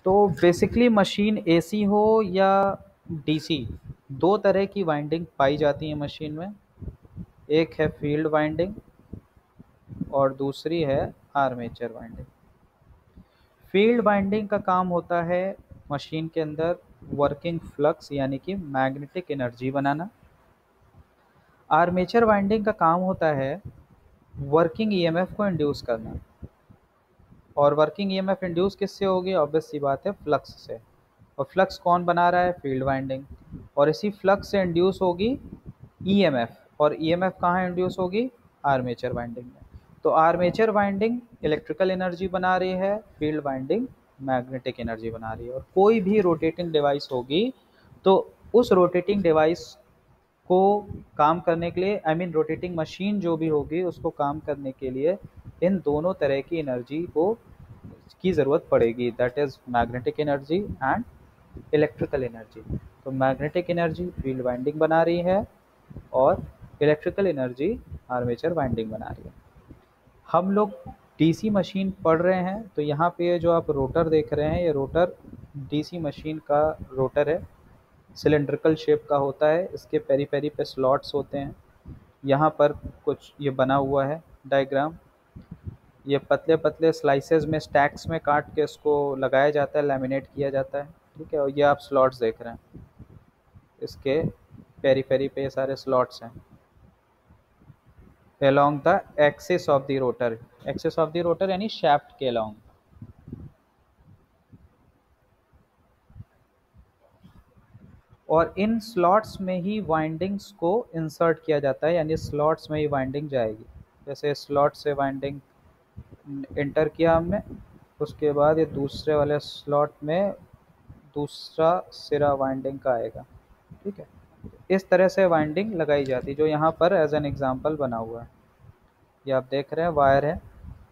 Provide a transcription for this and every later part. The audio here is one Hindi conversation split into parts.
तो बेसिकली मशीन एसी हो या डीसी, दो तरह की वाइंडिंग पाई जाती है मशीन में। एक है फील्ड वाइंडिंग और दूसरी है आर्मेचर वाइंडिंग। फील्ड वाइंडिंग का काम होता है मशीन के अंदर वर्किंग फ्लक्स यानी कि मैग्नेटिक एनर्जी बनाना। आर्मेचर वाइंडिंग का काम होता है वर्किंग ईएमएफ को इंड्यूस करना। और वर्किंग ईएमएफ इंड्यूस किससे होगी? ऑब्वियस सी बात है, फ्लक्स से। और फ्लक्स कौन बना रहा है? Field winding. और इसी फ्लक्स से इंड्यूस होगी ईएमएफ, और ईएमएफ कहाँ इंड्यूस होगी? आर्मेचर वाइंडिंग में। तो आर्मेचर वाइंडिंग इलेक्ट्रिकल एनर्जी बना रही है, फील्ड वाइंडिंग मैग्नेटिक एनर्जी बना रही है। और कोई भी रोटेटिंग डिवाइस होगी तो उस रोटेटिंग डिवाइस को काम करने के लिए, आई मीन रोटेटिंग मशीन जो भी होगी उसको काम करने के लिए इन दोनों तरह की एनर्जी को की ज़रूरत पड़ेगी, that is magnetic energy and electrical energy. तो मैग्नेटिक एनर्जी फील्ड वाइंडिंग बना रही है और इलेक्ट्रिकल एनर्जी आर्मेचर वाइंडिंग बना रही है। हम लोग डीसी मशीन पढ़ रहे हैं, तो यहाँ पे जो आप रोटर देख रहे हैं, ये रोटर डीसी मशीन का रोटर है। सिलेंड्रिकल शेप का होता है, इसके पेरी पेरी पे स्लॉट्स होते हैं। यहाँ पर कुछ ये बना हुआ है डायग्राम। ये पतले पतले स्लाइसेस में, स्टैक्स में काट के इसको लगाया जाता है, लैमिनेट किया जाता है। ठीक है, और ये आप स्लॉट्स देख रहे हैं, इसके पेरी पेरी पे ये सारे स्लॉट्स हैं along the axis of the rotor। Axis of the rotor यानी शाफ्ट के along। और इन स्लॉट्स में ही वाइंडिंग्स को इंसर्ट किया जाता है, यानी स्लॉट्स में ही वाइंडिंग जाएगी। जैसे स्लॉट से वाइंडिंग इंटर किया हमने, उसके बाद ये दूसरे वाले स्लॉट में दूसरा सिरा वाइंडिंग का आएगा। ठीक है, इस तरह से वाइंडिंग लगाई जाती है, जो यहाँ पर एज एन एग्जांपल बना हुआ है। ये आप देख रहे हैं वायर है,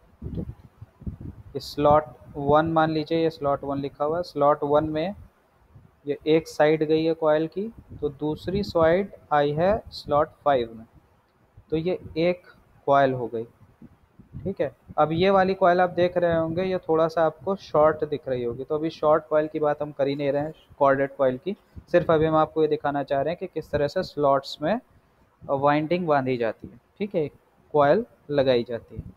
स्लॉट वन मान लीजिए, ये स्लॉट वन लिखा हुआ है। स्लॉट वन में ये एक साइड गई है कॉयल की, तो दूसरी साइड आई है स्लॉट फाइव में, तो ये एक कॉयल हो गई। ठीक है, अब ये वाली कॉयल आप देख रहे होंगे, ये थोड़ा सा आपको शॉर्ट दिख रही होगी, तो अभी शॉर्ट कॉयल की बात हम कर ही नहीं रहे हैं, कॉर्डेड कॉयल की। सिर्फ अभी हम आपको ये दिखाना चाह रहे हैं कि किस तरह से स्लॉट्स में वाइंडिंग बांधी जाती है। ठीक है, कॉयल लगाई जाती है।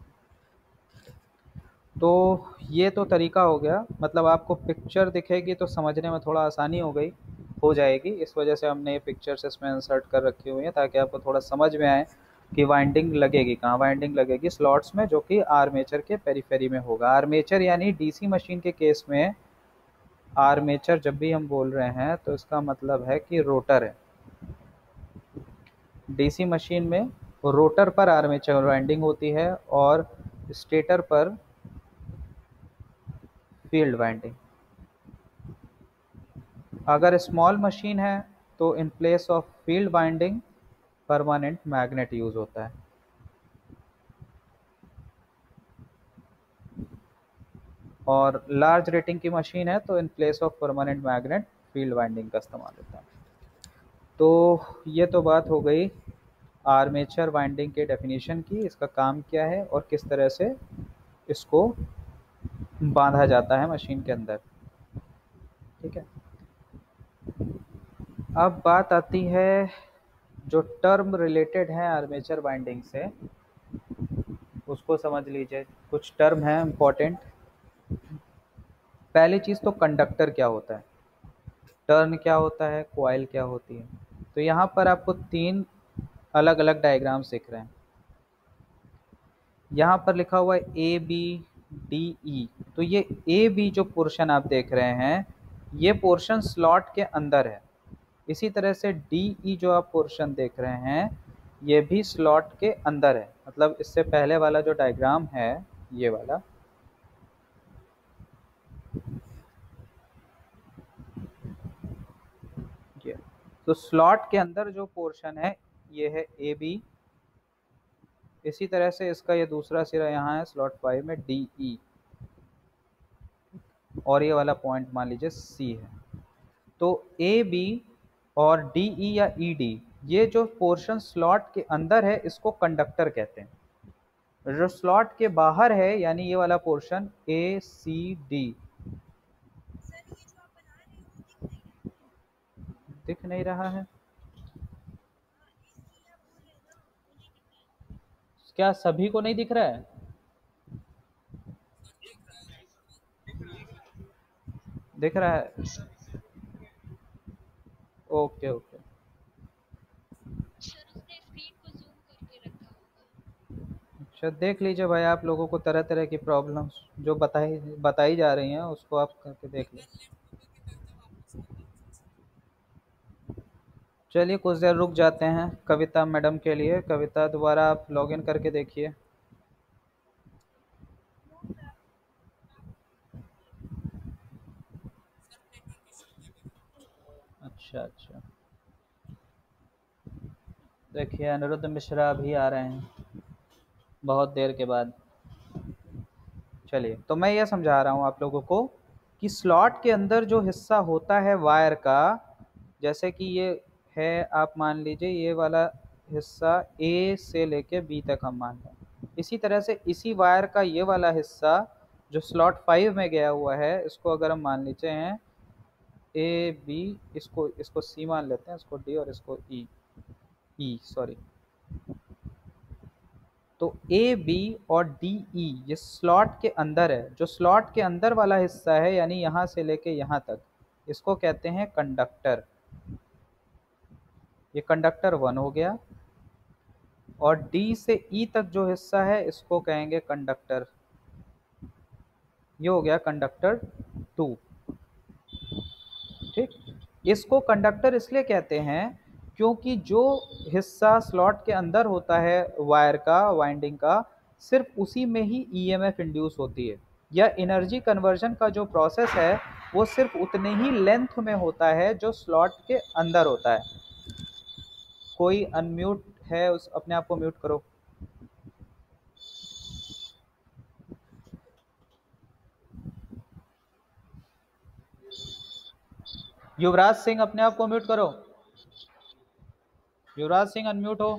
तो ये तो तरीका हो गया, मतलब आपको पिक्चर दिखेगी तो समझने में थोड़ा आसानी हो जाएगी, इस वजह से हमने ये पिक्चर्स इसमें इंसर्ट कर रखी हुई हैं, ताकि आपको थोड़ा समझ में आए कि वाइंडिंग लगेगी कहाँ। वाइंडिंग लगेगी स्लॉट्स में, जो कि आर्मेचर के पेरीफेरी में होगा। आर्मेचर यानी डीसी मशीन के केस में आर्मेचर जब भी हम बोल रहे हैं तो इसका मतलब है कि रोटर है। डीसी मशीन में रोटर पर आर्मेचर वाइंडिंग होती है और स्टेटर पर फील्ड वाइंडिंग। अगर स्मॉल मशीन है तो in place of field winding permanent magnet use होता है। और लार्ज रेटिंग की मशीन है तो in place of permanent magnet field winding का इस्तेमाल होता है। तो ये तो बात हो गई आर्मेचर वाइंडिंग के डेफिनेशन की, इसका काम क्या है और किस तरह से इसको बांधा जाता है मशीन के अंदर। ठीक है, अब बात आती है जो टर्म रिलेटेड है आर्मेचर वाइंडिंग से, उसको समझ लीजिए। कुछ टर्म है इम्पोर्टेंट। पहली चीज़ तो कंडक्टर क्या होता है, टर्न क्या होता है, कॉइल क्या होती है। तो यहाँ पर आपको तीन अलग अलग डायग्राम्स दिख रहे हैं। यहाँ पर लिखा हुआ है ए बी डी ई। तो ये ए बी जो पोर्शन आप देख रहे हैं, ये पोर्शन स्लॉट के अंदर है। इसी तरह से डी ई जो आप पोर्शन देख रहे हैं, ये भी स्लॉट के अंदर है। मतलब इससे पहले वाला जो डायग्राम है, ये वाला, ये तो स्लॉट के अंदर जो पोर्शन है ये है ए बी। इसी तरह से इसका ये दूसरा सिरा यहाँ है स्लॉट फाइव में, डी ई। और ये वाला पॉइंट मान लीजिए सी है। तो ए बी और डी ई या ई डी, ये जो पोर्शन स्लॉट के अंदर है इसको कंडक्टर कहते हैं। जो स्लॉट के बाहर है यानी ये वाला पोर्शन ए सी डी, दिख नहीं रहा है क्या? सभी को नहीं दिख रहा है? दिख रहा है? Okay okay. अच्छा देख लीजिए भाई, आप लोगों को तरह तरह की प्रॉब्लम्स जो बताई बताई जा रही हैं उसको आप करके देख लीजिए। चलिए कुछ देर रुक जाते हैं कविता मैडम के लिए। कविता दोबारा आप लॉगिन करके देखिए। अच्छा अच्छा। देखिए अनिरुद्ध मिश्रा अभी आ रहे हैं बहुत देर के बाद। चलिए तो मैं ये समझा रहा हूँ आप लोगों को कि स्लॉट के अंदर जो हिस्सा होता है वायर का, जैसे कि ये है, आप मान लीजिए ये वाला हिस्सा ए से लेके बी तक हम मान लें। इसी तरह से इसी वायर का ये वाला हिस्सा जो स्लॉट 5 में गया हुआ है, इसको अगर हम मान लीजिए हैं ए बी, इसको इसको सी मान लेते हैं, इसको डी और इसको ई, ई सॉरी। तो ए बी और डी ई ये स्लॉट के अंदर है। जो स्लॉट के अंदर वाला हिस्सा है यानी यहाँ से लेके यहाँ तक, इसको कहते हैं कंडक्टर। ये कंडक्टर 1 हो गया। और डी से ई तक जो हिस्सा है इसको कहेंगे कंडक्टर, ये हो गया कंडक्टर 2। ठीक। इसको कंडक्टर इसलिए कहते हैं क्योंकि जो हिस्सा स्लॉट के अंदर होता है वायर का, वाइंडिंग का, सिर्फ उसी में ही ईएमएफ इंड्यूस होती है। या एनर्जी कन्वर्जन का जो प्रोसेस है वो सिर्फ उतने ही लेंथ में होता है जो स्लॉट के अंदर होता है। कोई अनम्यूट है उस अपने आप को म्यूट करो। युवराज सिंह अपने आप को म्यूट करो। युवराज सिंह अनम्यूट हो।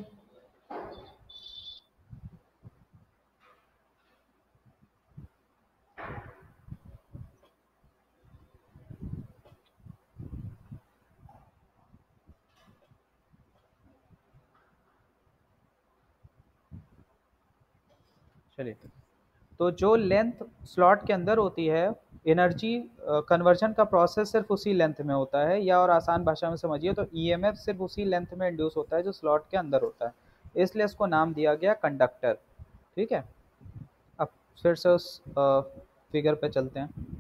चलिए तो जो लेंथ स्लॉट के अंदर होती है, एनर्जी कन्वर्जन का प्रोसेस सिर्फ उसी लेंथ में होता है, या और आसान भाषा में समझिए तो ईएमएफ सिर्फ उसी लेंथ में इंड्यूस होता है जो स्लॉट के अंदर होता है, इसलिए इसको नाम दिया गया कंडक्टर। ठीक है। अब फिर से उस फिगर पे चलते हैं।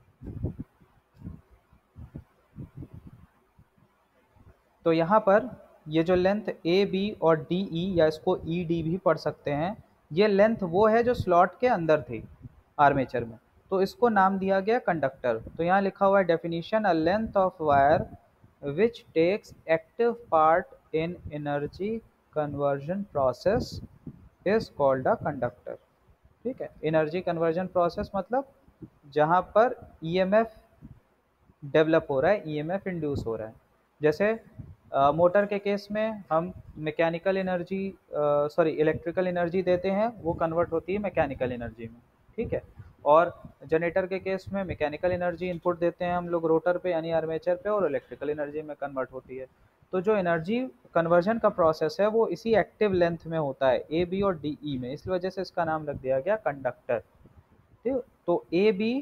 तो यहाँ पर ये जो लेंथ ए बी और डी ई, या इसको ई डी भी पढ़ सकते हैं, ये लेंथ वो है जो स्लॉट के अंदर थी आर्मेचर में, तो इसको नाम दिया गया कंडक्टर। तो यहाँ लिखा हुआ है definition, a length of wire which takes active part in energy conversion process is called a conductor. ठीक है। एनर्जी कन्वर्जन प्रोसेस मतलब जहाँ पर ईएमएफ डेवलप हो रहा है, ईएमएफ इंड्यूस हो रहा है। जैसे मोटर के केस में हम mechanical energy, sorry electrical energy देते हैं, वो कन्वर्ट होती है मैकेनिकल एनर्जी में। ठीक है। और जनरेटर के केस में मैकेनिकल एनर्जी इनपुट देते हैं हम लोग रोटर पे यानी आर्मेचर पे, और इलेक्ट्रिकल एनर्जी में कन्वर्ट होती है। तो जो एनर्जी कन्वर्जन का प्रोसेस है वो इसी एक्टिव लेंथ में होता है, ए बी और डी ई में, इस वजह से इसका नाम रख दिया गया कंडक्टर। ठीक। तो ए बी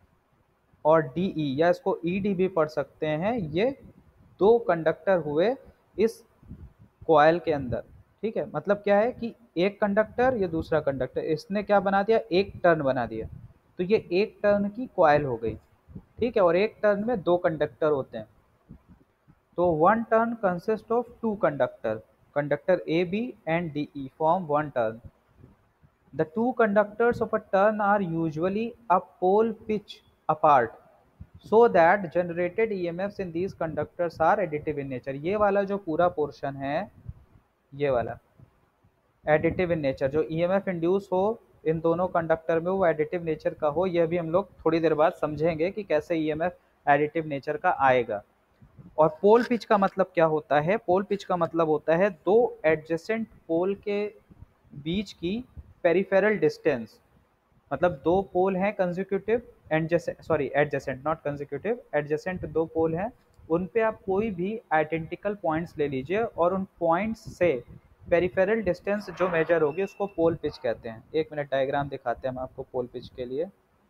और डीई, या इसको ईडी भी पढ़ सकते हैं, ये दो कंडक्टर हुए इस कॉयल के अंदर। ठीक है। मतलब क्या है कि एक कंडक्टर, ये दूसरा कंडक्टर, इसने क्या बना दिया, एक टर्न बना दिया। तो ये एक टर्न की कॉयल हो गई। ठीक है। और एक टर्न में दो कंडक्टर होते हैं, तो one turn consist of two conductor, conductor A B and D E form one turn. The two conductors of a turn are usually a pole pitch apart, so that generated EMFs in these conductors are additive in nature। ये वाला जो पूरा पोर्शन है, ये वाला एडिटिव इन नेचर, जो ईएमएफ इंड्यूस हो इन दोनों कंडक्टर में वो एडिटिव नेचर का हो। यह भी हम लोग थोड़ी देर बाद समझेंगे कि कैसे ईएमएफ एडिटिव नेचर का आएगा। और पोल पिच का मतलब क्या होता है? पोल पिच का मतलब होता है दो एडजेसेंट पोल के बीच की पेरिफेरल डिस्टेंस। मतलब दो पोल हैं consecutive, adjacent, sorry adjacent not consecutive, adjacent दो पोल हैं, उन पे आप कोई भी आइडेंटिकल पॉइंट्स ले लीजिए और उन पॉइंट्स से पेरिफेरल डिस्टेंस जो मेजर होगी उसको पोल पिच कहते हैं। एक मिनट डायग्राम दिखाते हैं हम आपको पोल पिच के लिए।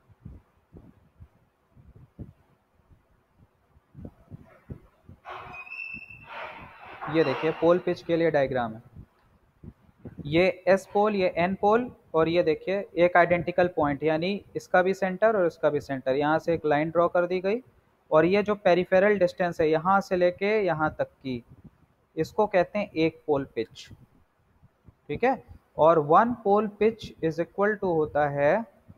ये देखिए पोल पिच के लिए डायग्राम है। ये एस पोल, ये एन पोल, और ये देखिए एक आइडेंटिकल पॉइंट, यानी इसका भी सेंटर और इसका भी सेंटर, यहाँ से एक लाइन ड्रॉ कर दी गई। और ये जो पेरिफेरल डिस्टेंस है यहाँ से लेके यहाँ तक की, इसको कहते हैं एक पोल पिच। ठीक है। और one pole pitch is equal to होता है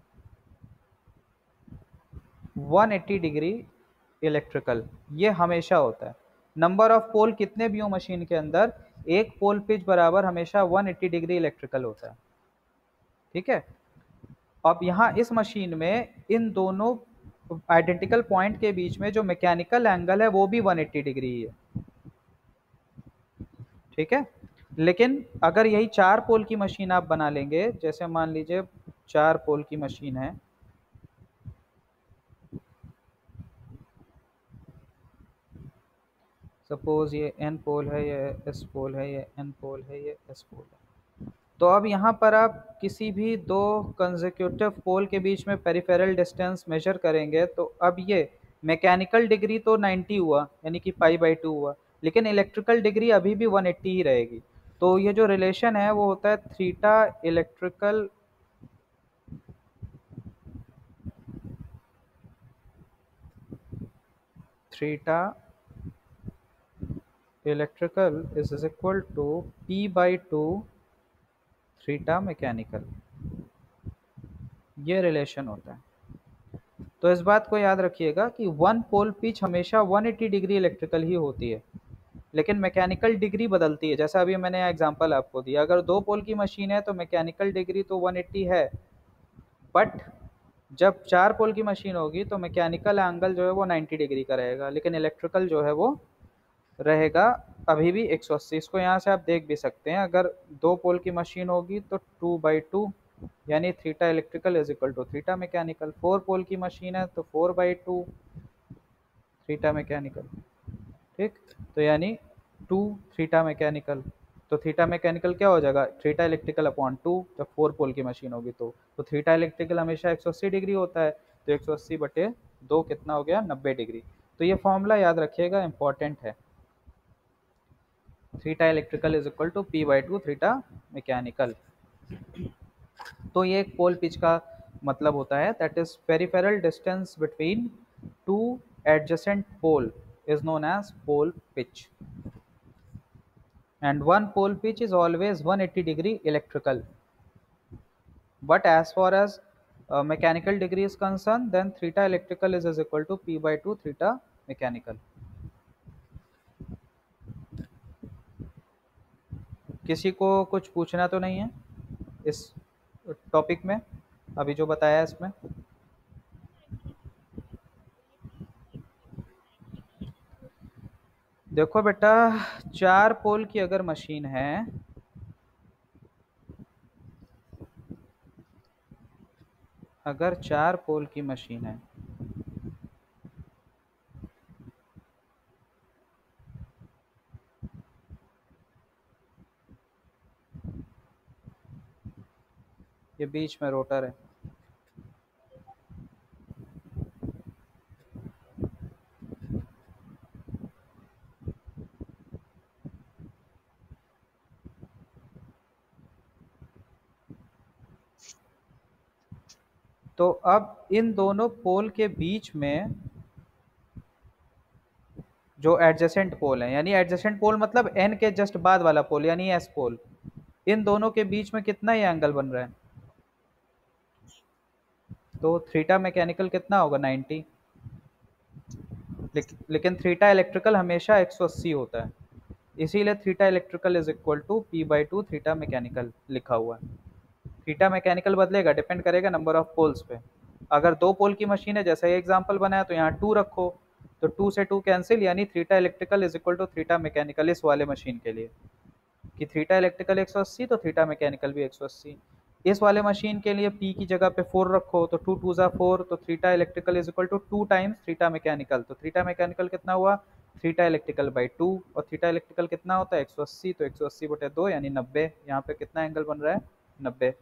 180 डिग्री इलेक्ट्रिकल। ये हमेशा होता है। नंबर ऑफ पोल कितने भी हो मशीन के अंदर, एक पोल पिच बराबर हमेशा 180 डिग्री इलेक्ट्रिकल होता है। ठीक है। अब यहाँ इस मशीन में इन दोनों आइडेंटिकल पॉइंट के बीच में जो मैकेनिकल एंगल है वो भी 180 डिग्री ही है। ठीक है। लेकिन अगर यही 4 पोल की मशीन आप बना लेंगे, जैसे मान लीजिए 4 पोल की मशीन है, सपोज ये एन पोल है, ये एस पोल है, ये एन पोल है, ये एस पोल है। तो अब यहाँ पर आप किसी भी दो कंसेक्यूटिव पोल के बीच में पेरिफेरल डिस्टेंस मेजर करेंगे तो अब ये मैकेनिकल डिग्री तो 90 हुआ, यानी कि पाई/2 हुआ, लेकिन इलेक्ट्रिकल डिग्री अभी भी 180 ही रहेगी। तो ये जो रिलेशन है वो होता है theta electrical theta electrical is equal to P/2 theta mechanical. ये रिलेशन होता है। तो इस बात को याद रखिएगा कि वन पोल पिच हमेशा 180 डिग्री इलेक्ट्रिकल ही होती है, लेकिन मैकेनिकल डिग्री बदलती है। जैसा अभी मैंने एग्जांपल आपको दिया, अगर 2 पोल की मशीन है तो मैकेनिकल डिग्री तो 180 है, बट जब 4 पोल की मशीन होगी तो मैकेनिकल एंगल जो है वो 90 डिग्री का रहेगा, लेकिन इलेक्ट्रिकल जो है वो रहेगा अभी भी 180। इसको यहाँ से आप देख भी सकते हैं, अगर 2 पोल की मशीन होगी तो 2/2, यानी theta electrical is equal to theta mechanical. 4 pole की मशीन है तो 4/2 थीटा मैकेनिकल। ठीक। तो यानी 2 थीटा मैकेनिकल। तो थीटा मैकेनिकल क्या हो जाएगा, थीटा इलेक्ट्रिकल अपॉन 2, जब 4 पोल की मशीन होगी तो थीटा इलेक्ट्रिकल हमेशा 180 डिग्री होता है, तो 180/2 कितना हो गया, 90 डिग्री। तो ये फॉर्मूला याद रखिएगा, इंपॉर्टेंट है। Theta electrical is equal to P/2 theta mechanical. तो ये एक पोल पिच का मतलब होता है, that is peripheral distance between two adjacent pole is known as pole pitch, and one pole pitch is always 180 degree electrical, but as far as mechanical degree is concerned, then theta electrical is equal to P/2 theta mechanical. किसी को कुछ पूछना तो नहीं है इस टॉपिक में, अभी जो बताया है इसमें? देखो बेटा, 4 पोल की अगर मशीन है, अगर 4 पोल की मशीन है, ये बीच में रोटर है, तो अब इन दोनों पोल के बीच में जो एडजेसेंट पोल है, यानी एडजेसेंट पोल मतलब एन के जस्ट बाद वाला पोल यानी एस पोल, इन दोनों के बीच में कितना ही एंगल बन रहा है, तो थीटा मैकेनिकल कितना होगा, 90। लेकिन थीटा इलेक्ट्रिकल हमेशा 180 होता है, इसीलिए theta electrical is equal to P/2 theta mechanical लिखा हुआ है। थीटा मैकेनिकल बदलेगा, डिपेंड करेगा नंबर ऑफ पोल्स पे। अगर 2 पोल की मशीन है, जैसा ये एग्जांपल बनाया, तो यहाँ 2 रखो, तो 2 से 2 कैंसिल, यानी theta electrical is equal to theta mechanical इस वाले मशीन के लिए, कि थीटा इलेक्ट्रिकल 180 तो थीटा मैकेनिकल भी 180। इस वाले मशीन के लिए P की जगह पे 4 रखो, तो 2 2 4, तो theta electrical is equal to 2 times theta mechanical, तो थीटा मैकेनिकल कितना हुआ, थीटा इलेक्ट्रिकल बाई 2, और थीटा इलेक्ट्रिकल कितना होता है 180, तो 180/2 यानी 90। यहाँ पे कितना एंगल बन रहा है 90।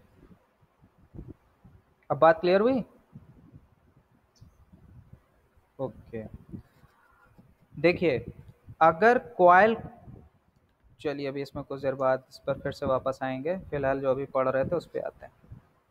अब बात क्लियर हुई? ओके, देखिए अगर कॉइल, चलिए अभी इसमें कुछ देर बाद इस पर फिर से वापस आएंगे, फिलहाल जो अभी पढ़ रहे थे उस पर आते हैं।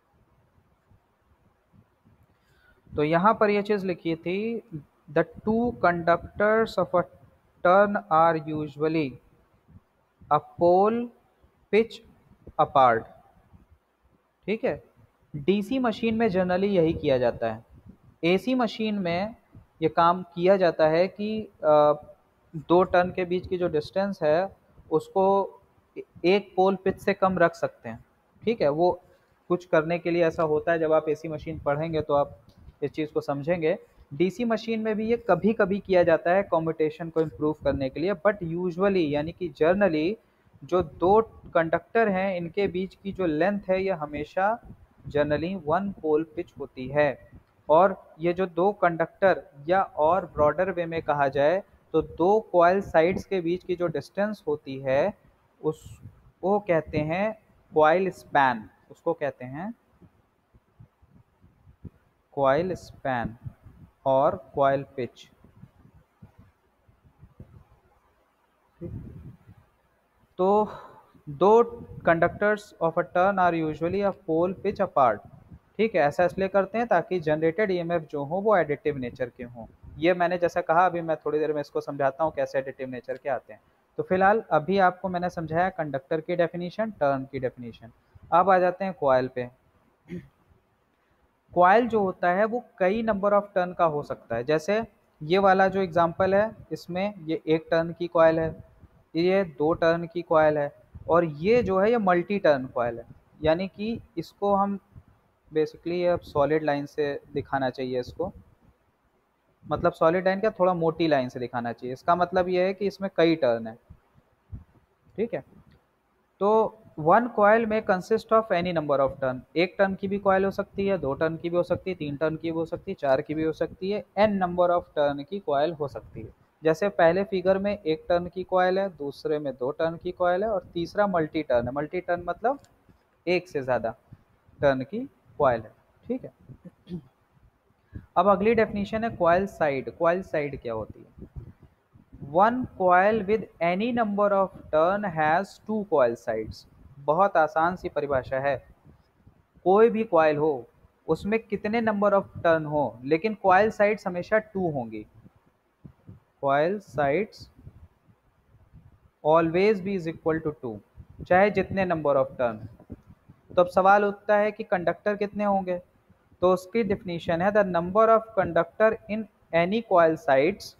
तो यहाँ पर ये चीज लिखी थी, the two conductors of a turn are usually a pole pitch apart. ठीक है, डीसी मशीन में जनरली यही किया जाता है। एसी मशीन में ये काम किया जाता है कि दो टर्न के बीच की जो डिस्टेंस है उसको एक पोल पिच से कम रख सकते हैं। ठीक है, वो कुछ करने के लिए ऐसा होता है, जब आप एसी मशीन पढ़ेंगे तो आप इस चीज़ को समझेंगे। डीसी मशीन में भी ये कभी कभी किया जाता है कम्यूटेशन को इम्प्रूव करने के लिए, बट यूजुअली यानी कि जर्नली जो दो कंडक्टर हैं इनके बीच की जो लेंथ है ये हमेशा जनरली वन पोल पिच होती है। और ये जो दो कंडक्टर, या और ब्रॉडर वे में कहा जाए तो दो कॉइल साइड्स के बीच की जो डिस्टेंस होती है उसको कहते हैं कॉइल स्पैन, उसको कहते हैं कॉइल स्पैन और कॉइल पिच। तो दो conductors of a turn are usually a pole pitch apart. ठीक है, ऐसा इसलिए करते हैं ताकि जनरेटेड ईएमएफ जो हो वो एडिटिव नेचर के हों। ये मैंने जैसा कहा, अभी मैं थोड़ी देर में इसको समझाता हूँ कैसे एडिटिव नेचर के आते हैं। तो फिलहाल अभी आपको मैंने समझाया कंडक्टर की डेफिनेशन, टर्न की डेफिनेशन। अब आ जाते हैं कॉइल पे। कॉइल जो होता है वो कई नंबर ऑफ टर्न का हो सकता है। जैसे ये वाला जो एग्जांपल है इसमें ये एक टर्न की कॉइल है, ये दो टर्न की कॉइल है, और ये जो है ये मल्टी टर्न कॉइल है। यानी कि इसको हम बेसिकली अब सॉलिड लाइन से दिखाना चाहिए इसको, मतलब सॉलिड लाइन क्या, थोड़ा मोटी लाइन से दिखाना चाहिए। इसका मतलब ये है कि इसमें कई टर्न है। ठीक है, तो वन कॉइल में consist of any number of turn. एक टर्न की भी कॉइल हो सकती है, दो टर्न की भी हो सकती है, तीन टर्न की भी हो सकती है, चार की भी हो सकती है, एन नंबर ऑफ टर्न की कॉइल हो सकती है। जैसे पहले फिगर में एक टर्न की कॉइल है, दूसरे में दो टर्न की कॉइल है, और तीसरा मल्टी टर्न है। मल्टी टर्न मतलब एक से ज्यादा टर्न की कॉइल है। ठीक है, अब अगली डेफिनेशन है कॉइल साइड। कॉइल साइड क्या होती है? One coil with any number of turn has two coil sides. बहुत आसान सी परिभाषा है। कोई भी कॉइल हो उसमें कितने नंबर ऑफ टर्न हो, लेकिन कॉइल साइड्स हमेशा टू होंगी। Coil sides always be is equal to two, चाहे जितने नंबर ऑफ टर्न। तो अब सवाल उठता है कि कंडक्टर कितने होंगे? तो उसकी डिफिनीशन है the number of conductor in any coil sides,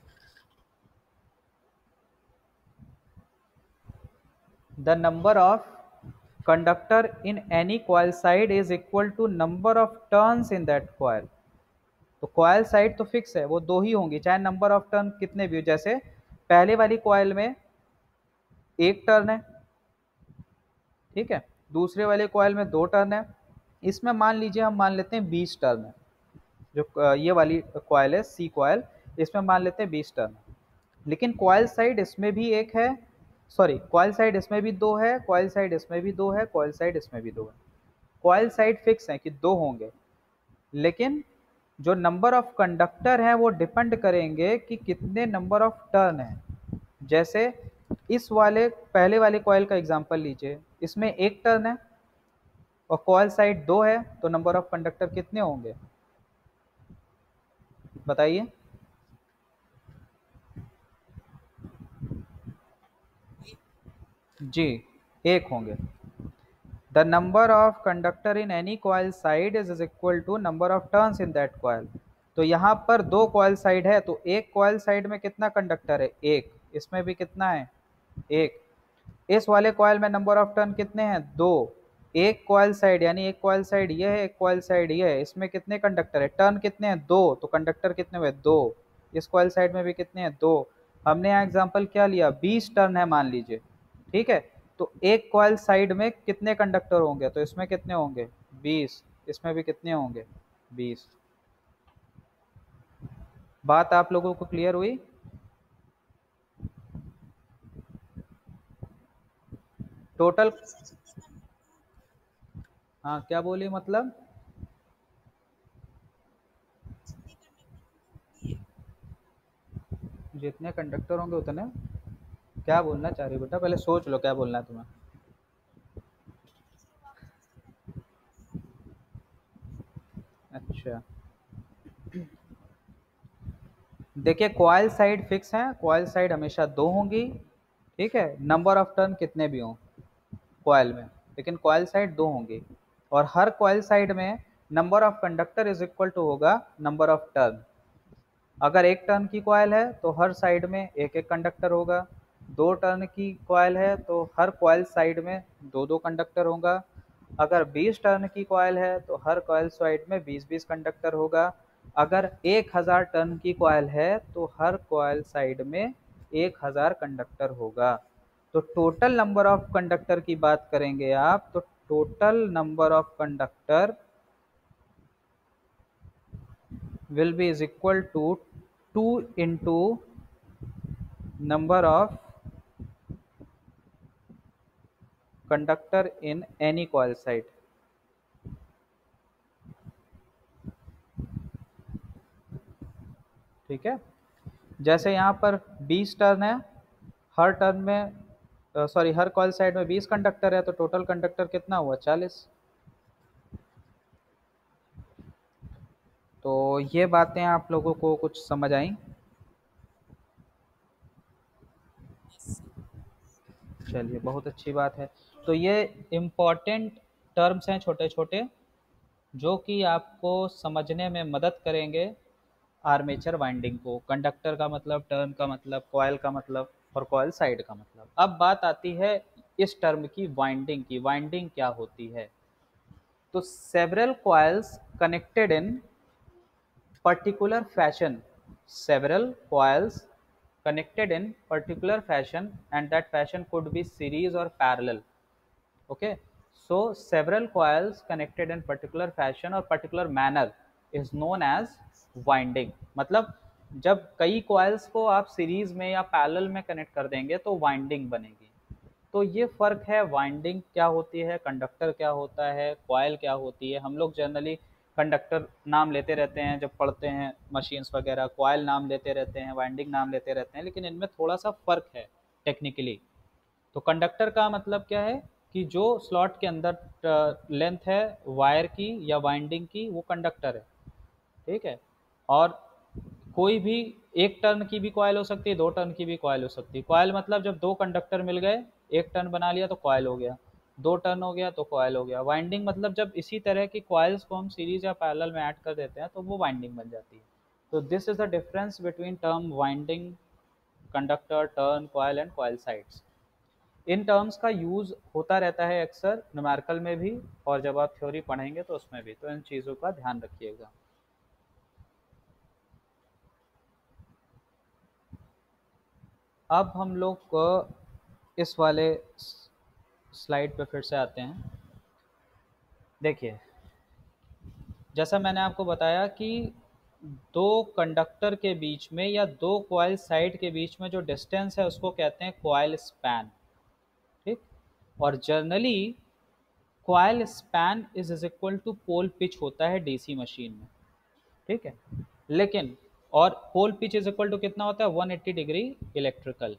the number of conductor in any coil side is equal to number of turns in that coil। तो कॉयल साइड तो फिक्स है, वो दो ही होंगी चाहे नंबर ऑफ टर्न कितने भी हो। जैसे पहले वाली कॉयल में एक टर्न है, ठीक है, दूसरे वाले कॉयल में दो टर्न है। इसमें मान लीजिए हम मान लेते हैं 20 टर्न है। जो ये वाली कॉयल है सी कॉयल, इसमें मान लेते हैं 20 टर्न। लेकिन कॉयल साइड इसमें भी एक है, सॉरी कॉयल साइड इसमें भी दो है, कॉयल साइड इसमें भी दो है, कॉयल साइड इसमें भी दो है। कॉयल साइड फिक्स है कि दो होंगे, लेकिन जो नंबर ऑफ कंडक्टर हैं वो डिपेंड करेंगे कि कितने नंबर ऑफ टर्न है। जैसे इस वाले पहले वाले कॉयल का एग्जांपल लीजिए, इसमें एक टर्न है और कॉयल साइड दो है, तो नंबर ऑफ कंडक्टर कितने होंगे बताइए? जी, एक होंगे। The number of conductor in any coil side is equal to number of turns in that coil. तो यहाँ पर दो कॉइल साइड है, तो एक कॉइल साइड में कितना कंडक्टर है? एक। इसमें भी कितना है? एक। इस वाले कॉइल में नंबर ऑफ टर्न कितने हैं? दो। एक कॉइल साइड यानी एक कॉइल साइड ये है, एक कॉइल साइड ये है, इसमें कितने कंडक्टर है? टर्न कितने हैं? दो, तो कंडक्टर कितने हुए? दो। इस कॉइल साइड में भी कितने हैं? दो। हमने यहाँ एग्जाम्पल क्या लिया? 20 टर्न है मान लीजिए, ठीक है। तो एक कॉइल साइड में कितने कंडक्टर होंगे? तो इसमें कितने होंगे? 20। इसमें भी कितने होंगे? 20। बात आप लोगों को क्लियर हुई? टोटल, हाँ क्या बोली मतलब? जितने कंडक्टर होंगे उतने, क्या बोलना चाह रही हो बेटा? पहले सोच लो क्या बोलना है तुम्हें। अच्छा, देखिए कॉइल साइड फिक्स है, कॉइल साइड हमेशा दो होंगी, ठीक है, नंबर ऑफ टर्न कितने भी हों कॉइल में, लेकिन कॉइल साइड दो होंगी। और हर कॉइल साइड में number of conductor is equal to होगा नंबर ऑफ टर्न। अगर एक टर्न की कॉइल है तो हर साइड में एक एक कंडक्टर होगा, दो टर्न की कॉइल है तो हर कॉइल साइड में दो दो कंडक्टर होगा, अगर 20 टर्न की कॉइल है तो हर कॉइल साइड में 20-20 कंडक्टर होगा, अगर 1000 टर्न की कॉइल है तो हर कॉइल साइड में 1000 कंडक्टर होगा। तो टोटल नंबर ऑफ कंडक्टर की बात करेंगे आप, तो total number of conductor will be is equal to 2 into number of conductor in any coil side। ठीक है, जैसे यहाँ पर 20 टर्न है, हर टर्न में सॉरी हर कॉइल साइड में 20 कंडक्टर है, तो टोटल कंडक्टर कितना हुआ? 40। तो ये बातें आप लोगों को कुछ समझ आई? चलिए बहुत अच्छी बात है। तो ये इम्पॉर्टेंट टर्म्स हैं छोटे छोटे, जो कि आपको समझने में मदद करेंगे आर्मेचर वाइंडिंग को। कंडक्टर का मतलब, टर्न का मतलब, कॉयल का मतलब और कॉयल साइड का मतलब। अब बात आती है इस टर्म की वाइंडिंग की। वाइंडिंग क्या होती है? तो several coils connected in particular fashion, several coils connected in particular fashion, and that fashion could be series or parallel। okay, so several coils connected in particular fashion or particular manner is known as winding। मतलब जब कई coils को आप सीरीज में या पैरेलल में कनेक्ट कर देंगे तो वाइंडिंग बनेगी। तो ये फर्क है, वाइंडिंग क्या होती है, कंडक्टर क्या होता है, कॉयल क्या होती है। हम लोग जनरली कंडक्टर नाम लेते रहते हैं जब पढ़ते हैं मशीन्स वगैरह, कॉयल नाम लेते रहते हैं, वाइंडिंग नाम लेते रहते हैं, लेकिन इनमें थोड़ा सा फर्क है टेक्निकली। तो कंडक्टर का मतलब क्या है कि जो स्लॉट के अंदर लेंथ है वायर की या वाइंडिंग की, वो कंडक्टर है, ठीक है। और कोई भी एक टर्न की भी कॉयल हो सकती है, दो टर्न की भी कॉयल हो सकती है। कॉयल मतलब जब दो कंडक्टर मिल गए, एक टर्न बना लिया तो कॉयल हो गया, दो टर्न हो गया तो कॉयल हो गया। वाइंडिंग मतलब जब इसी तरह की कॉइल्स को हम सीरीज या पैरेलल में ऐड कर देते हैं तो वो वाइंडिंग बन जाती है। तो this is the difference between term winding, conductor, turn, coil and coil sides. इन टर्म्स का यूज होता रहता है अक्सर न्यूमेरिकल में भी, और जब आप थ्योरी पढ़ेंगे तो उसमें भी, तो इन चीज़ों का ध्यान रखिएगा। अब हम लोग इस वाले स्लाइड पे फिर से आते हैं। देखिए, जैसा मैंने आपको बताया कि दो कंडक्टर के बीच में या दो कॉइल साइड के बीच में जो डिस्टेंस है उसको कहते हैं कॉइल स्पैन, ठीक। और generally coil span is equal to pole pitch होता है डीसी मशीन में, ठीक है। लेकिन और pole pitch is equal to कितना होता है? 180 डिग्री इलेक्ट्रिकल।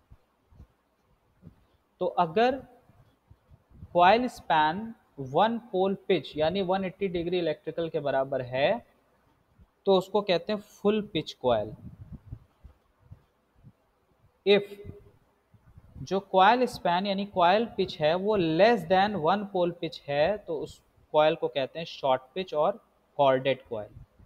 तो अगर coil span one pole pitch यानी 180 डिग्री इलेक्ट्रिकल के बराबर है तो उसको कहते हैं फुल पिच कॉइल। इफ जो कॉइल स्पैन यानी कॉइल पिच है वो less than one pole pitch है तो उस कॉइल को कहते हैं शॉर्ट पिच और कॉर्डेड कॉइल।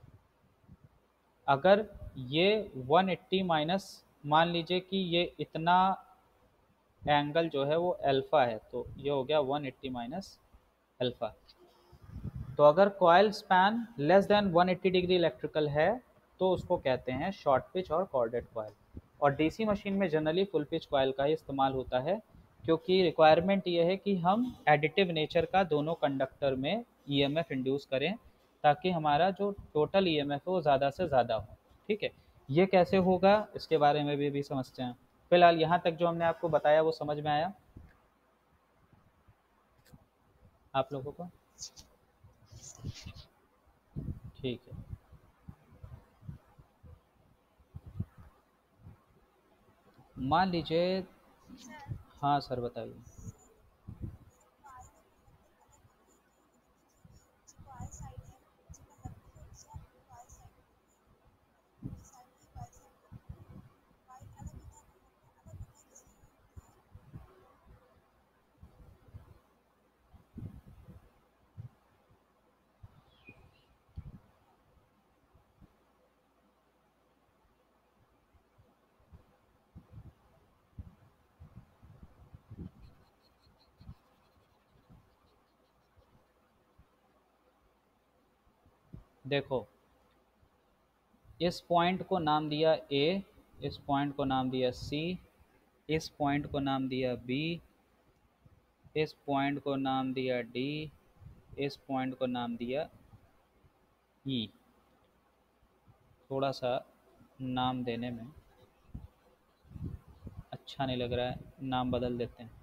अगर ये 180 माइनस, मान लीजिए कि ये इतना एंगल जो है वो अल्फा है, तो ये हो गया 180 माइनस अल्फा। तो अगर coil span less than 180 degree electrical है तो उसको कहते हैं शॉर्ट पिच और कॉर्डेड कॉइल। और डीसी मशीन में जनरली फुल पिच कॉइल का ही इस्तेमाल होता है, क्योंकि रिक्वायरमेंट ये है कि हम एडिटिव नेचर का दोनों कंडक्टर में ईएमएफ इंड्यूस करें, ताकि हमारा जो टोटल ईएमएफ है वो ज़्यादा से ज़्यादा हो, ठीक है। ये कैसे होगा इसके बारे में भी समझते हैं। फिलहाल यहाँ तक जो हमने आपको बताया वो समझ में आया? आप लोगों को? ठीक है। मान लीजिए, हाँ सर बताइए। देखो, इस पॉइंट को नाम दिया ए, इस पॉइंट को नाम दिया सी, इस पॉइंट को नाम दिया बी, इस पॉइंट को नाम दिया डी, इस पॉइंट को नाम दिया ई। थोड़ा सा नाम देने में अच्छा नहीं लग रहा है, नाम बदल देते हैं।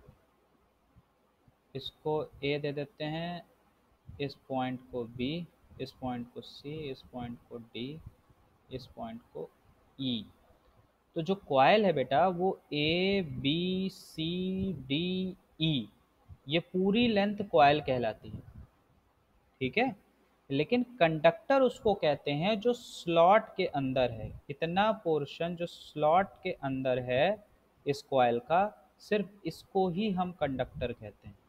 इसको ए दे देते हैं, इस पॉइंट को बी, इस पॉइंट को सी, इस पॉइंट को डी, इस पॉइंट को ई। तो जो कॉइल है बेटा वो ए बी सी डी ई, ये पूरी लेंथ कॉइल कहलाती है, ठीक है। लेकिन कंडक्टर उसको कहते हैं जो स्लॉट के अंदर है, इतना पोर्शन जो स्लॉट के अंदर है इस कॉइल का, सिर्फ इसको ही हम कंडक्टर कहते हैं।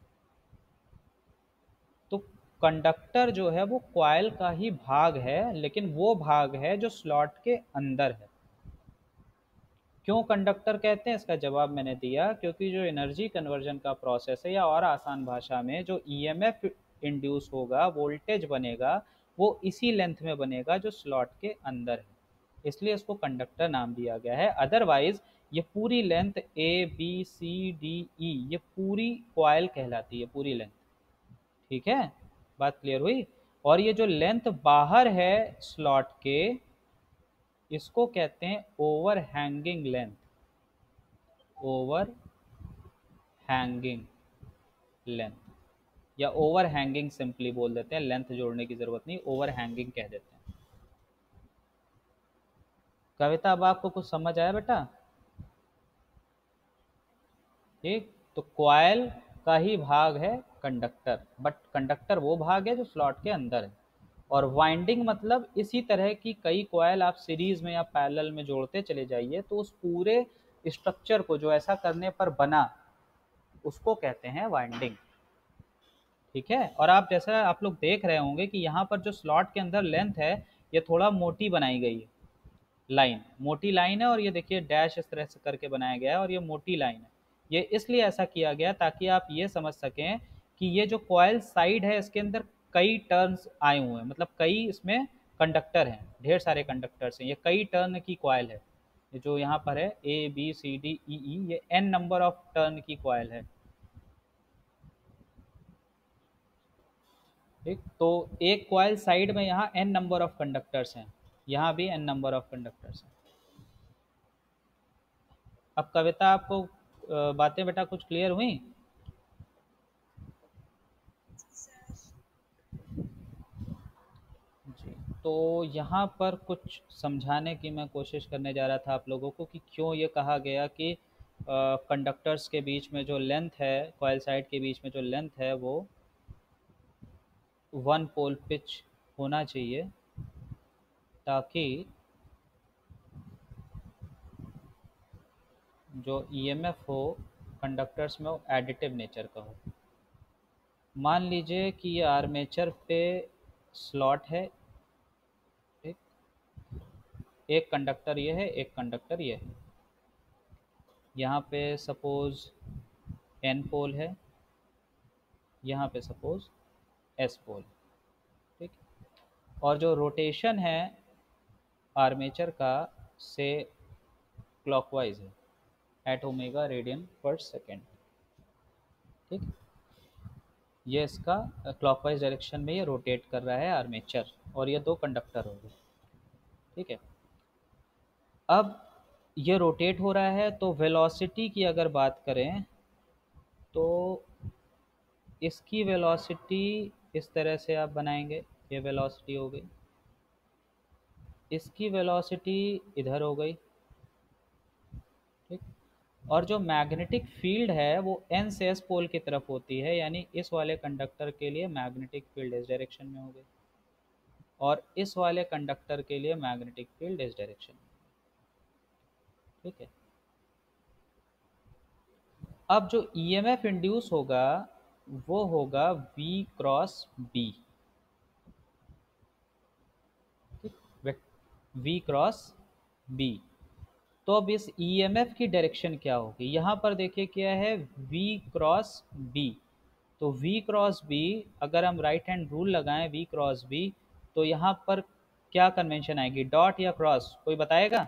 तो कंडक्टर जो है वो कॉइल का ही भाग है, लेकिन वो भाग है जो स्लॉट के अंदर है। क्यों कंडक्टर कहते हैं, इसका जवाब मैंने दिया, क्योंकि जो एनर्जी कन्वर्जन का प्रोसेस है, या और आसान भाषा में जो ईएमएफ इंड्यूस होगा, वोल्टेज बनेगा, वो इसी लेंथ में बनेगा जो स्लॉट के अंदर है, इसलिए इसको कंडक्टर नाम दिया गया है। अदरवाइज ये पूरी length A B C D E, ये पूरी कॉइल कहलाती है, पूरी लेंथ, ठीक है। बात क्लियर हुई? और ये जो लेंथ बाहर है स्लॉट के, इसको कहते हैं over hanging length, over hanging length, या ओवर हैंगिंग सिंपली बोल देते हैं, लेंथ जोड़ने की जरूरत नहीं, ओवर हैंगिंग कह देते हैं। कविता, अब आपको कुछ समझ आया बेटा? ठीक, तो कॉइल का ही भाग है कंडक्टर, बट कंडक्टर वो भाग है जो स्लॉट के अंदर है। और वाइंडिंग मतलब इसी तरह की कई कॉइल आप सीरीज में या पैरेलल में जोड़ते चले जाइए, तो उस पूरे स्ट्रक्चर को जो ऐसा करने पर बना, उसको कहते हैं वाइंडिंग, ठीक है। और आप जैसा आप लोग देख रहे होंगे कि यहाँ पर जो स्लॉट के अंदर लेंथ है, ये थोड़ा मोटी बनाई गई है, लाइन मोटी लाइन है, और ये देखिए डैश इस तरह से करके बनाया गया है, और ये मोटी लाइन है। ये इसलिए ऐसा किया गया ताकि आप ये समझ सकें कि ये जो कॉयल साइड है इसके अंदर कई टर्न्स आए हुए हैं, मतलब कई इसमें कंडक्टर हैं, ढेर सारे कंडक्टर्स हैं, ये कई टर्न की कॉयल है। ये जो यहाँ पर है ए B C D E E, ये एन नंबर ऑफ टर्न की कॉयल है, ठीक। तो एक कॉइल साइड में यहाँ एन नंबर ऑफ कंडक्टर्स हैं, यहाँ भी एन नंबर ऑफ कंडक्टर्स हैं। अब कविता, आपको बातें बेटा कुछ क्लियर हुई? जी। तो यहाँ पर कुछ समझाने की मैं कोशिश करने जा रहा था आप लोगों को कि क्यों ये कहा गया कि कंडक्टर्स के बीच में जो लेंथ है, कॉइल साइड के बीच में जो लेंथ है वो वन पोल पिच होना चाहिए, ताकि जो ईएमएफ हो कंडक्टर्स में वो एडिटिव नेचर का हो। मान लीजिए कि ये आर्मेचर पे स्लॉट है, ठीक, एक कंडक्टर ये है, एक कंडक्टर ये है, यहाँ पे सपोज एन पोल है, यहाँ पे सपोज एस पोल, ठीक। और जो रोटेशन है आर्मेचर का, से क्लॉकवाइज है, at omega radian per second, ठीक। ये इसका क्लॉकवाइज डायरेक्शन में ये रोटेट कर रहा है आर्मेचर, और ये दो कंडक्टर हो गए, ठीक है। अब ये रोटेट हो रहा है, तो वेलोसिटी की अगर बात करें तो इसकी वेलोसिटी इस तरह से आप बनाएंगे, ये वेलोसिटी हो गई, इसकी वेलोसिटी इधर हो गई, ठीक। और जो मैग्नेटिक फील्ड है वो एन से एस पोल की तरफ होती है, यानी इस वाले कंडक्टर के लिए मैग्नेटिक फील्ड इस डायरेक्शन में हो गई, और इस वाले कंडक्टर के लिए मैग्नेटिक फील्ड इस डायरेक्शन में, ठीक है। अब जो ईएमएफ इंड्यूस होगा वो होगा V क्रॉस B, ठीक, V क्रॉस B। तो अब इस ईएमएफ की डायरेक्शन क्या होगी, यहाँ पर देखिए क्या है, V क्रॉस B। तो V क्रॉस B, अगर हम राइट हैंड रूल लगाएं V क्रॉस B, तो यहाँ पर क्या कन्वेंशन आएगी, डॉट या क्रॉस, कोई बताएगा?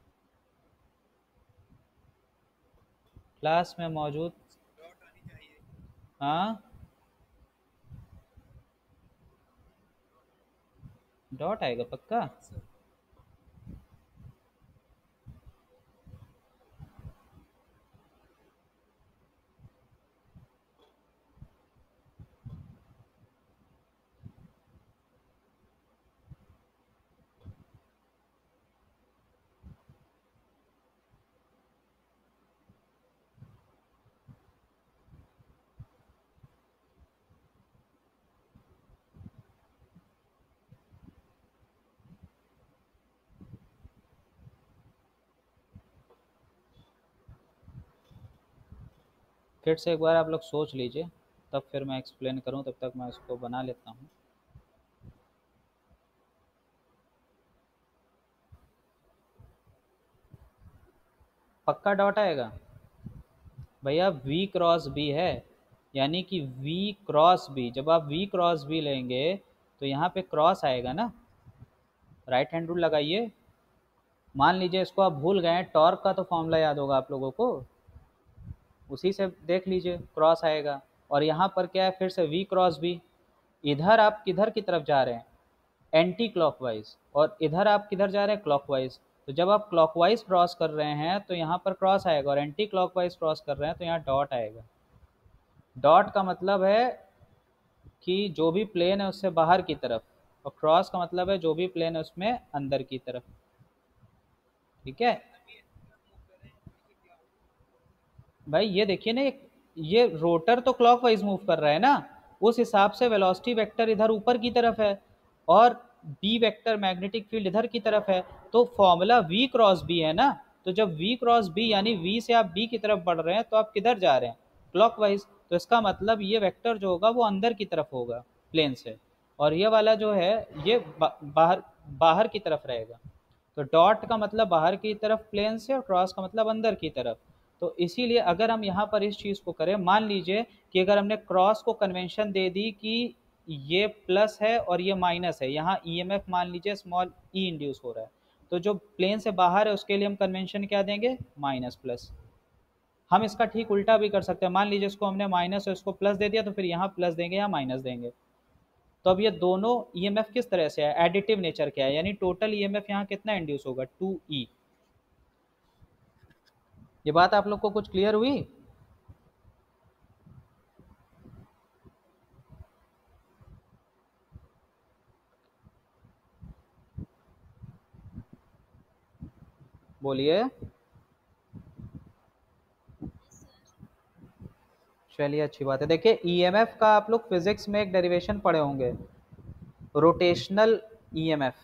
क्लास में मौजूद, हाँ, डॉट आएगा पक्का। फिर से एक बार आप लोग सोच लीजिए, तब फिर मैं एक्सप्लेन करूँ, तब तक मैं इसको बना लेता हूँ। पक्का डॉट आएगा भैया, V क्रॉस B है, यानी कि V क्रॉस B, जब आप V क्रॉस B लेंगे तो यहाँ पे क्रॉस आएगा ना, राइट हैंड रूल लगाइए। मान लीजिए इसको आप भूल गए, टॉर्क का तो फॉर्मूला याद होगा आप लोगों को, उसी से देख लीजिए, क्रॉस आएगा। और यहाँ पर क्या है, फिर से V क्रॉस B, इधर आप किधर की तरफ जा रहे हैं, एंटी क्लॉकवाइज, और इधर आप किधर जा रहे हैं, क्लॉकवाइज। तो जब आप क्लॉकवाइज क्रॉस कर रहे हैं तो यहाँ पर क्रॉस आएगा, और एंटी क्लॉकवाइज क्रॉस कर रहे हैं तो यहाँ डॉट आएगा। डॉट का मतलब है कि जो भी प्लेन है उससे बाहर की तरफ, और क्रॉस का मतलब है जो भी प्लेन है उसमें अंदर की तरफ, ठीक है भाई। ये देखिए ना, ये रोटर तो क्लॉकवाइज मूव कर रहा है ना, उस हिसाब से वेलोसिटी वेक्टर इधर ऊपर की तरफ है, और बी वेक्टर मैग्नेटिक फील्ड इधर की तरफ है। तो फॉर्मूला V क्रॉस B है ना, तो जब V क्रॉस B यानी V से आप B की तरफ बढ़ रहे हैं तो आप किधर जा रहे हैं, क्लॉकवाइज। तो इसका मतलब ये वेक्टर जो होगा वो अंदर की तरफ होगा प्लेन से, और ये वाला जो है ये बाहर बाहर की तरफ रहेगा। तो डॉट का मतलब बाहर की तरफ प्लेन से, और क्रॉस का मतलब अंदर की तरफ। तो इसीलिए अगर हम यहाँ पर इस चीज़ को करें, मान लीजिए कि अगर हमने क्रॉस को कन्वेंशन दे दी कि ये प्लस है और ये माइनस है, यहाँ ईएमएफ मान लीजिए स्मॉल ई इंड्यूस हो रहा है, तो जो प्लेन से बाहर है उसके लिए हम कन्वेंशन क्या देंगे, माइनस प्लस। हम इसका ठीक उल्टा भी कर सकते हैं, मान लीजिए इसको हमने माइनस और इसको प्लस दे दिया, तो फिर यहाँ प्लस देंगे या माइनस देंगे। तो अब ये दोनों ईएमएफ किस तरह से है, एडिटिव नेचर क्या है, यानी टोटल ईएमएफ यहाँ कितना इंड्यूस होगा, 2E। ये बात आप लोग को कुछ क्लियर हुई? बोलिए। चलिए अच्छी बात है। देखिए ईएमएफ का आप लोग फिजिक्स में एक डेरिवेशन पढ़े होंगे, रोटेशनल ईएमएफ।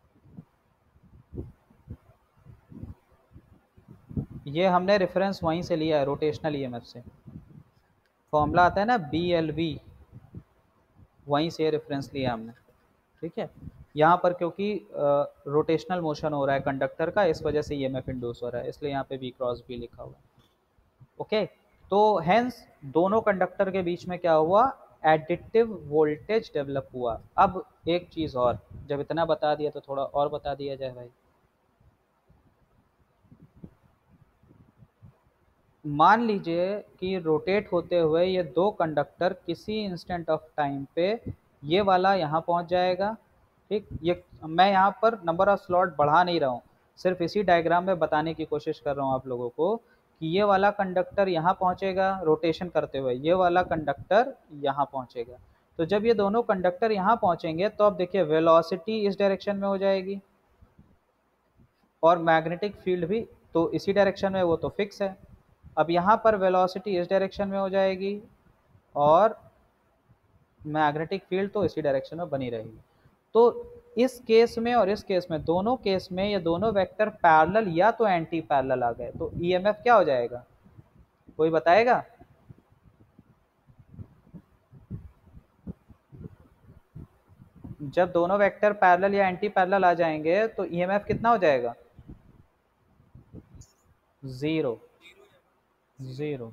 ये हमने रेफरेंस वहीं से लिया है, रोटेशनल ईएमएफ से। फॉर्मूला आता है ना BLV, वहीं से रेफरेंस लिया हमने, ठीक है। यहाँ पर क्योंकि रोटेशनल मोशन हो रहा है कंडक्टर का, इस वजह से ईएमएफ इंड्यूस हो रहा है, इसलिए यहाँ पे V क्रॉस B लिखा हुआ है। ओके, तो हेंस दोनों कंडक्टर के बीच में क्या हुआ, एडिटिव वोल्टेज डेवलप हुआ। अब एक चीज और, जब इतना बता दिया तो थोड़ा और बता दिया जाए भाई। मान लीजिए कि रोटेट होते हुए ये दो कंडक्टर किसी इंस्टेंट ऑफ टाइम पे, ये वाला यहाँ पहुँच जाएगा, ठीक। ये मैं यहाँ पर नंबर ऑफ स्लॉट बढ़ा नहीं रहा हूँ, सिर्फ इसी डायग्राम में बताने की कोशिश कर रहा हूँ आप लोगों को कि ये वाला कंडक्टर यहाँ पहुंचेगा रोटेशन करते हुए, ये वाला कंडक्टर यहाँ पहुंचेगा। तो जब ये दोनों कंडक्टर यहाँ पहुंचेंगे तो अब देखिए वेलोसिटी इस डायरेक्शन में हो जाएगी और मैग्नेटिक फील्ड भी तो इसी डायरेक्शन में, वो तो फिक्स है। अब यहाँ पर वेलोसिटी इस डायरेक्शन में हो जाएगी और मैग्नेटिक फील्ड तो इसी डायरेक्शन में बनी रहेगी। तो इस केस में और इस केस में, दोनों केस में ये दोनों वेक्टर पैरेलल या तो एंटी पैरेलल आ गए, तो ईएमएफ क्या हो जाएगा, कोई बताएगा? जब दोनों वेक्टर पैरेलल या एंटी पैरेलल आ जाएंगे तो ईएमएफ कितना हो जाएगा? जीरो। जीरो।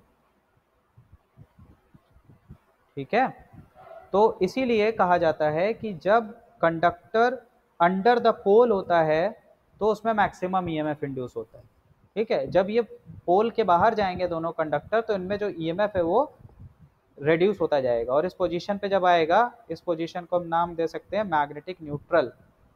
ठीक है। तो इसीलिए कहा जाता है कि जब कंडक्टर अंडर द पोल होता है तो उसमें मैक्सिमम ईएमएफ इंड्यूस होता है। ठीक है, जब ये पोल के बाहर जाएंगे दोनों कंडक्टर तो इनमें जो ईएमएफ है वो रिड्यूस होता जाएगा, और इस पोजीशन पे जब आएगा, इस पोजीशन को हम नाम दे सकते हैं मैग्नेटिक न्यूट्रल।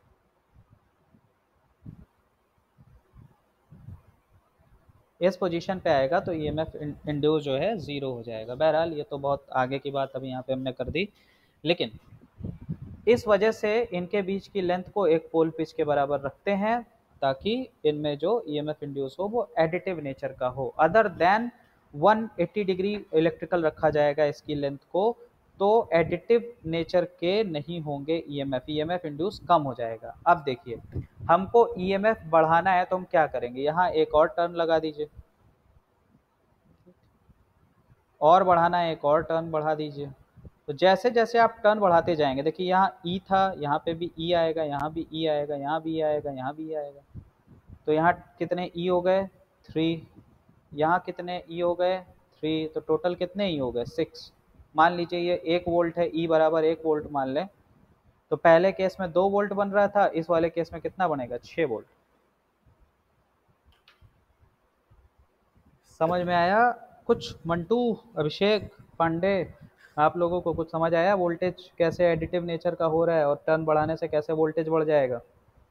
इस पोजीशन पे आएगा तो ईएमएफ इंड्यूस जो है जीरो हो जाएगा। बहरहाल ये तो बहुत आगे की बात अभी यहाँ पे हमने कर दी, लेकिन इस वजह से इनके बीच की लेंथ को एक पोल पिच के बराबर रखते हैं ताकि इनमें जो ईएमएफ इंड्यूस हो वो एडिटिव नेचर का हो। अदर देन 180 डिग्री इलेक्ट्रिकल रखा जाएगा इसकी लेंथ को, तो एडिटिव नेचर के नहीं होंगे ईएमएफ, ईएमएफ इंड्यूस कम हो जाएगा। अब देखिए, हमको ईएमएफ बढ़ाना है तो हम क्या करेंगे, यहाँ एक और टर्न लगा दीजिए, और बढ़ाना है एक और टर्न बढ़ा दीजिए। तो जैसे जैसे आप टर्न बढ़ाते जाएंगे, देखिए यहाँ ई था, यहाँ पे भी ई आएगा, यहाँ भी ई आएगा, यहाँ भी ई आएगा, यहाँ भी ई आएगा। तो यहाँ कितने ई हो गए? 3। यहाँ कितने ई हो गए? 3। तो टोटल कितने ई हो गए? 6। मान लीजिए ये 1 वोल्ट है, ई बराबर 1 वोल्ट मान लें। तो पहले केस में 2 वोल्ट बन रहा था, इस वाले केस में कितना बनेगा? 6 वोल्ट। समझ में आया कुछ मंटू, अभिषेक, पांडे? आप लोगों को कुछ समझ आया वोल्टेज कैसे एडिटिव नेचर का हो रहा है और टर्न बढ़ाने से कैसे वोल्टेज बढ़ जाएगा?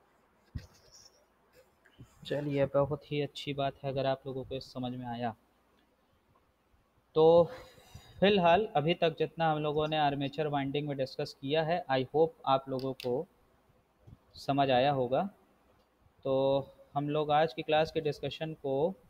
चलिए, बहुत ही अच्छी बात है अगर आप लोगों को इस समझ में आया। तो फिलहाल अभी तक जितना हम लोगों ने आर्मेचर वाइंडिंग में डिस्कस किया है, आई होप आप लोगों को समझ आया होगा। तो हम लोग आज की क्लास के डिस्कशन को